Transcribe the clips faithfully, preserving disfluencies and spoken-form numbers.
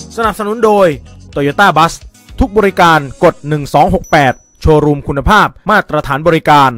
สนับสนุนโดย Toyota Bus ทุกบริการกดหนึ่งสองหกแปดโชว์รูมคุณภาพมาตรฐานบริการ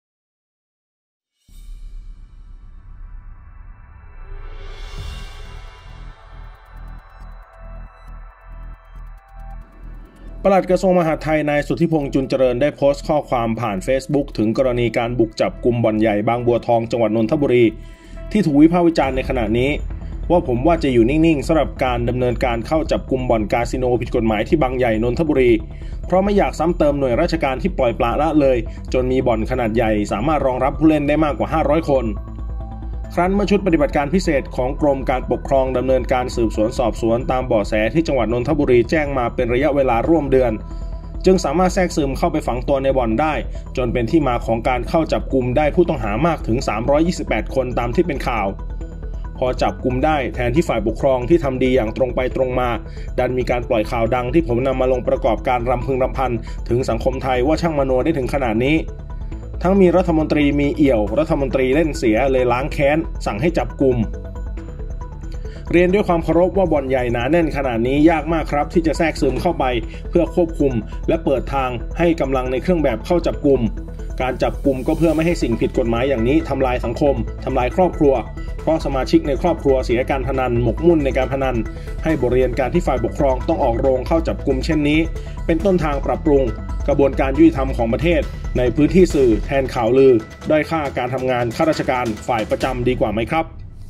ปลัดกระทรวงมหาดไทยนายสุทธิพงษ์จุลเจริญได้โพสต์ข้อความผ่าน Facebook ถึงกรณีการบุกจับกุมบ่อนใหญ่บางบัวทองจังหวัดนนทบุรีที่ถูกวิพากษ์วิจารณ์ในขณะนี้ว่าผมว่าจะอยู่นิ่งๆสำหรับการดำเนินการเข้าจับกุมบ่อนคาสิโนผิดกฎหมายที่บางใหญ่นนทบุรีเพราะไม่อยากซ้ำเติมหน่วยราชการที่ปล่อยปละละเลยจนมีบ่อนขนาดใหญ่สามารถรองรับผู้เล่นได้มากกว่าห้าร้อยคนครั้นเมื่อชุดปฏิบัติการพิเศษของกรมการปกครองดำเนินการสืบสวนสอบสวนตามเบาะแสที่จังหวัดนนทบุรีแจ้งมาเป็นระยะเวลาร่วมเดือนจึงสามารถแทรกซึมเข้าไปฝังตัวในบ่อนได้จนเป็นที่มาของการเข้าจับกุมได้ผู้ต้องหามากถึงสามร้อยยี่สิบแปดคนตามที่เป็นข่าวพอจับกุมได้แทนที่ฝ่ายปกครองที่ทำดีอย่างตรงไปตรงมาดันมีการปล่อยข่าวดังที่ผมนำมาลงประกอบการรำพึงรำพันถึงสังคมไทยว่าช่างมโนได้ถึงขนาดนี้ทั้งมีรัฐมนตรีมีเอี่ยวรัฐมนตรีเล่นเสียเลยล้างแค้นสั่งให้จับกุมเรียนด้วยความเคารพว่าบ่อนใหญ่หนาแน่นขนาดนี้ยากมากครับที่จะแทรกซึมเข้าไปเพื่อควบคุมและเปิดทางให้กำลังในเครื่องแบบเข้าจับกุมการจับกุมก็เพื่อไม่ให้สิ่งผิดกฎหมายอย่างนี้ทำลายสังคมทำลายครอบครัวเพราะสมาชิกในครอบครัวเสียการพนันหมกมุ่นในการพนันให้บทเรียนการที่ฝ่ายปกครองต้องออกโรงเข้าจับกุมเช่นนี้เป็นต้นทางปรับปรุงกระบวนการยุติธรรมของประเทศในพื้นที่สื่อแทนข่าวลือด้อยค่าการทำงานข้าราชการฝ่ายประจำดีกว่าไหมครับ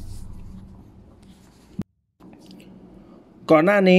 ก่อนหน้านี้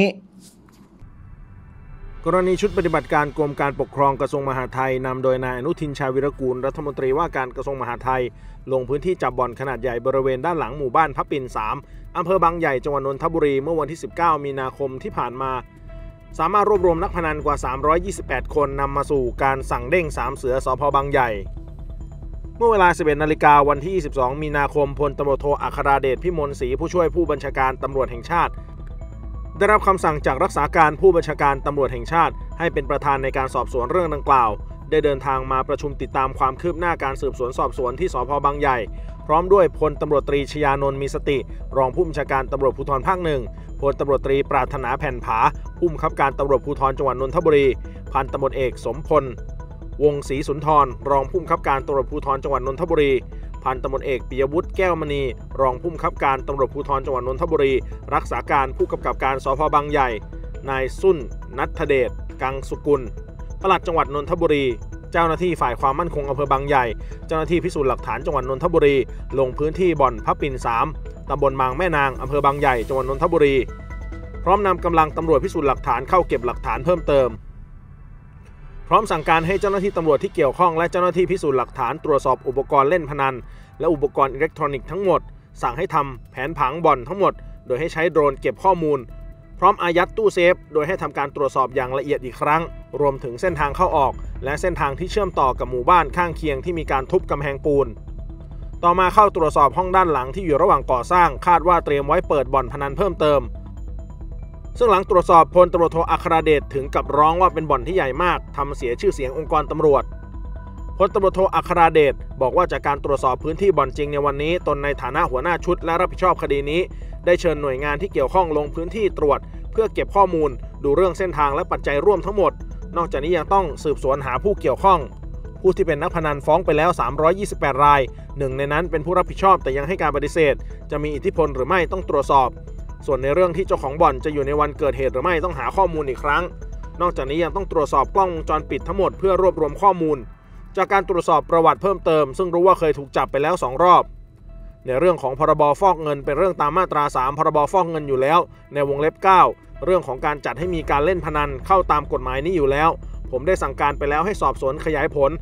กรณีชุดปฏิบัติการกรมการปกครองกระทรวงมหาดไทยนำโดยนายอนุทินชาญวิรากูลรัฐมนตรีว่าการกระทรวงมหาดไทยลงพื้นที่จับบ่อนขนาดใหญ่บริเวณด้านหลังหมู่บ้านพระปิ่นสามอำเภอบางใหญ่จังหวัดนนทบุรีเมื่อวันที่สิบเก้ามีนาคมที่ผ่านมาสามารถรวบรวมนักพนันกว่าสามร้อยยี่สิบแปดคนนำมาสู่การสั่งเด้งสามเสือสภ.บางใหญ่เมื่อเวลา สิบเอ็ดนาฬิกาวันที่ยี่สิบสองมีนาคมพลตำรวจโทอัคราเดชพิมลศรีผู้ช่วยผู้บัญชาการตำรวจแห่งชาติได้รับคำสั่งจากรักษาการผู้บัญชาการตำรวจแห่งชาติให้เป็นประธานในการสอบสวนเรื่องดังกล่าวได้เดินทางมาประชุมติดตามความคืบหน้าการสืบสวนสอบสวนที่สภ.บางใหญ่พร้อมด้วยพลตำรวจตรีชยานนท์มีสติรองผู้บัญชาการตำรวจภูธรภาคหนึ่งพลตำรวจตรีปรารถนาแผ่นผาผู้บังคับการตำรวจภูธรจังหวัดนนทบุรีพันตำรวจเอกสมพลวงศรีสุนทรรองผู้บังคับการตำรวจภูธรจังหวัดนนทบุรีพันตำรวจเอกปิยวุฒิแก้วมณีรองผู้บังคับการตำรวจภูธรจังหวัดนนทบุรีรักษาการผู้กำกับการสภ.บางใหญ่นายสุนณัฐเดชกังสุกุลปลัดจังหวัดนนทบุรีเจ้าหน้าที่ฝ่ายความมั่นคงอำเภอบางใหญ่เจ้าหน้าที่พิสูจน์หลักฐานจังหวัดนนทบุรีลงพื้นที่บ่อนพระปิ่นสามตำบลบางแม่นางอำเภอบางใหญ่จังหวัดนนทบุรีพร้อมนำกำลังตำรวจพิสูจน์หลักฐานเข้าเก็บหลักฐานเพิ่มเติมพร้อมสั่งการให้เจ้าหน้าที่ตำรวจที่เกี่ยวข้องและเจ้าหน้าที่พิสูจน์หลักฐานตรวจสอบอุปกรณ์เล่นพนันและอุปกรณ์อิเล็กทรอนิกส์ทั้งหมดสั่งให้ทำแผนผังบ่อนทั้งหมดโดยให้ใช้โดรนเก็บข้อมูลพร้อมอายัดตู้เซฟโดยให้ทำการตรวจสอบอย่างละเอียดอีกครั้งรวมถึงเส้นทางเข้าออกและเส้นทางที่เชื่อมต่อกับหมู่บ้านข้างเคียงที่มีการทุบกำแพงปูนต่อมาเข้าตรวจสอบห้องด้านหลังที่อยู่ระหว่างก่อสร้างคาดว่าเตรียมไว้เปิดบ่อนพนันเพิ่มเติมซึ่งหลังตรวจสอบพลตำรวจโทอัคราเดชถึงกับร้องว่าเป็นบ่อนที่ใหญ่มากทำเสียชื่อเสียงองค์กรตำรวจพลตำรวจโทอัคราเดชบอกว่าจากการตรวจสอบพื้นที่บ่อนจริงในวันนี้ตนในฐานะหัวหน้าชุดและรับผิดชอบคดีนี้ได้เชิญหน่วยงานที่เกี่ยวข้องลงพื้นที่ตรวจเพื่อเก็บข้อมูลดูเรื่องเส้นทางและปัจจัยร่วมทั้งหมดนอกจากนี้ยังต้องสืบสวนหาผู้เกี่ยวข้องผู้ที่เป็นนักพนันฟ้องไปแล้วสามร้อยยี่สิบแปดรายหนึ่งในนั้นเป็นผู้รับผิดชอบแต่ยังให้การปฏิเสธจะมีอิทธิพลหรือไม่ต้องตรวจสอบส่วนในเรื่องที่เจ้าของบ่อนจะอยู่ในวันเกิดเหตุหรือไม่ต้องหาข้อมูลอีกครั้งนอกจากนี้ยังต้องตรวจสอบกล้องวงจรปิดทั้งหมดเพื่อรวบรวมข้อมูลจากการตรวจสอบประวัติเพิ่มเติมซึ่งรู้ว่าเคยถูกจับไปแล้วสองรอบในเรื่องของพรบฟอกเงินเป็นเรื่องตามมาตราสามพรบฟอกเงินอยู่แล้วในวงเล็บเก้าเรื่องของการจัดให้มีการเล่นพนันเข้าตามกฎหมายนี้อยู่แล้วผมได้สั่งการไปแล้วให้สอบสวนขยายผล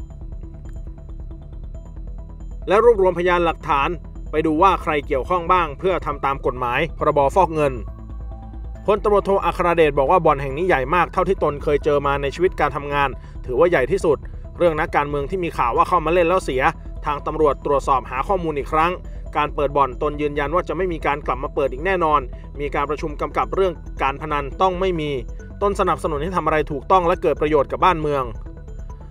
และรวบรวมพยานหลักฐานไปดูว่าใครเกี่ยวข้องบ้างเพื่อทำตามกฎหมายพรบฟอกเงินพลตำรวจโทอัคราเดชบอกว่าบ่อนแห่งนี้ใหญ่มากเท่าที่ตนเคยเจอมาในชีวิตการทำงานถือว่าใหญ่ที่สุดเรื่องนักการเมืองที่มีข่าวว่าเข้ามาเล่นแล้วเสียทางตำรวจตรวจสอบหาข้อมูลอีกครั้งการเปิดบ่อนตนยืนยันว่าจะไม่มีการกลับมาเปิดอีกแน่นอนมีการประชุมกำกับเรื่องการพนันต้องไม่มีตนสนับสนุนให้ทำอะไรถูกต้องและเกิดประโยชน์กับบ้านเมือง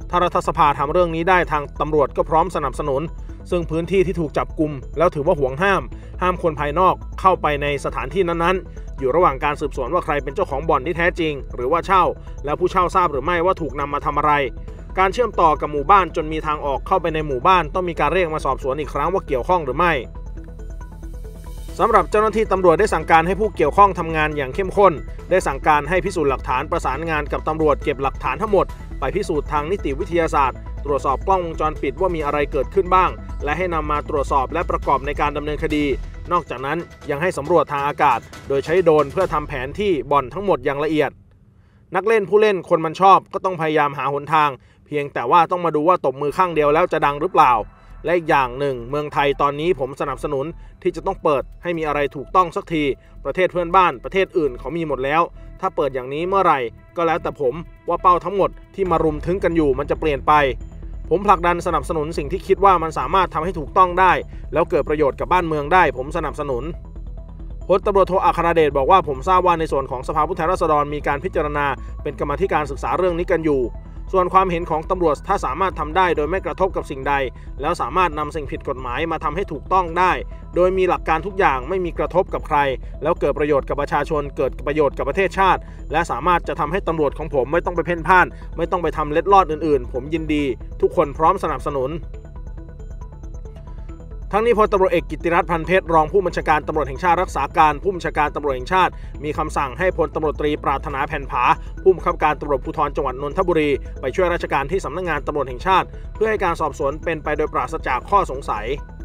ถ้ารัฐสภาทำเรื่องนี้ได้ทางตำรวจก็พร้อมสนับสนุนซึ่งพื้นที่ที่ถูกจับกุมแล้วถือว่าห่วงห้ามห้ามคนภายนอกเข้าไปในสถานที่นั้นๆอยู่ระหว่างการสืบสวนว่าใครเป็นเจ้าของบ่อนที่แท้จริงหรือว่าเช่าแล้วผู้เช่าทราบหรือไม่ว่าถูกนำมาทำอะไรการเชื่อมต่อกับหมู่บ้านจนมีทางออกเข้าไปในหมู่บ้านต้องมีการเรียกมาสอบสวนอีกครั้งว่าเกี่ยวข้องหรือไม่สำหรับเจ้าหน้าที่ตำรวจได้สั่งการให้ผู้เกี่ยวข้องทำงานอย่างเข้มข้นได้สั่งการให้พิสูจน์หลักฐานประสานงานกับตำรวจเก็บหลักฐานทั้งหมดไปพิสูจน์ทางนิติวิทยาศาสตร์ตรวจสอบกล้องวงจรปิดว่ามีอะไรเกิดขึ้นบ้างและให้นำมาตรวจสอบและประกอบในการดำเนินคดีนอกจากนั้นยังให้สำรวจทางอากาศโดยใช้โดรนเพื่อทำแผนที่บ่อนทั้งหมดอย่างละเอียดนักเล่นผู้เล่นคนมันชอบก็ต้องพยายามหาหนทางเพียงแต่ว่าต้องมาดูว่าตบมือข้างเดียวแล้วจะดังหรือเปล่าและอีกอย่างหนึ่งเมืองไทยตอนนี้ผมสนับสนุนที่จะต้องเปิดให้มีอะไรถูกต้องสักทีประเทศเพื่อนบ้านประเทศอื่นเขามีหมดแล้วถ้าเปิดอย่างนี้เมื่อไหร่ก็แล้วแต่ผมว่าเป้าทั้งหมดที่มารุมถึงกันอยู่มันจะเปลี่ยนไปผมผลักดันสนับสนุนสิ่งที่คิดว่ามันสามารถทำให้ถูกต้องได้แล้วเกิดประโยชน์กับบ้านเมืองได้ผมสนับสนุนพลตำรวจโทอัครเดชบอกว่าผมทราบว่าในส่วนของสภาผู้แทนราษฎรมีการพิจารณาเป็นกรรมาธิการศึกษาเรื่องนี้กันอยู่ส่วนความเห็นของตำรวจถ้าสามารถทำได้โดยไม่กระทบกับสิ่งใดแล้วสามารถนำสิ่งผิดกฎหมายมาทำให้ถูกต้องได้โดยมีหลักการทุกอย่างไม่มีกระทบกับใครแล้วเกิดประโยชน์กับประชาชนเกิดประโยชน์กับประเทศชาติและสามารถจะทำให้ตำรวจของผมไม่ต้องไปเพ่นพ่านไม่ต้องไปทำเล็ดลอดอื่นๆผมยินดีทุกคนพร้อมสนับสนุนทั้งนี้พลตำรวจเอกกิตติรัตน์พันเพชรรองผู้บัญชาการตำรวจแห่งชาติรักษาการผู้บัญชาการตำรวจแห่งชาติมีคำสั่งให้พลตำรวจตรีปรารถนาแผ่นผาผู้บังคับการตำรวจภูธรจังหวัดนนทบุรีไปช่วยราชการที่สำนักงานตำรวจแห่งชาติเพื่อให้การสอบสวนเป็นไปโดยปราศจากข้อสงสัย